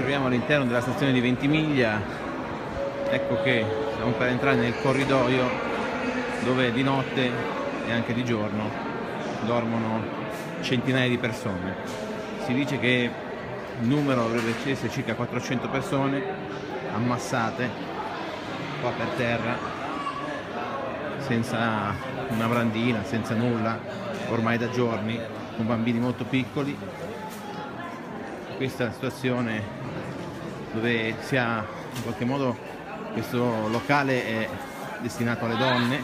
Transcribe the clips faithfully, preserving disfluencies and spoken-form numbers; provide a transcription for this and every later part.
troviamo all'interno della stazione di Ventimiglia. Ecco che stiamo per entrare nel corridoio dove di notte e anche di giorno dormono centinaia di persone. Si dice che il numero dovrebbe essere circa quattrocento persone ammassate qua per terra, senza una brandina, senza nulla, ormai da giorni, con bambini molto piccoli. Questa è la situazione dove si ha, in qualche modo, questo locale è destinato alle donne.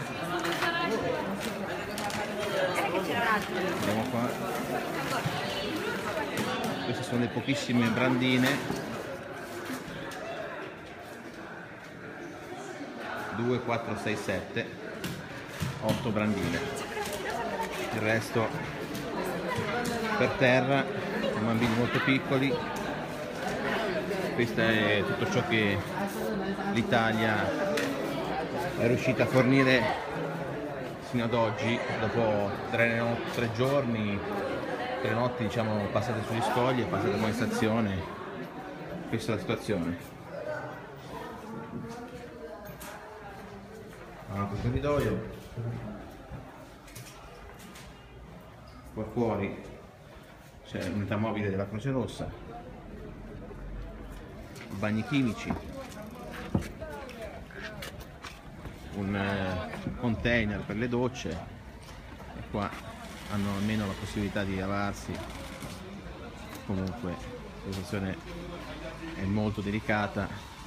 Vediamo qua. Queste sono le pochissime brandine. due, quattro, sei, sette, otto brandine. Il resto per terra, con bambini molto piccoli. Questo è tutto ciò che l'Italia è riuscita a fornire fino ad oggi, dopo tre, no, tre giorni, tre notti diciamo passate sugli scogli e passate come stazione. Questa è la situazione. Un altro corridoio. Qua fuori c'è l'unità mobile della Croce Rossa, bagni chimici, un container per le docce, e qua hanno almeno la possibilità di lavarsi. Comunque la situazione è molto delicata.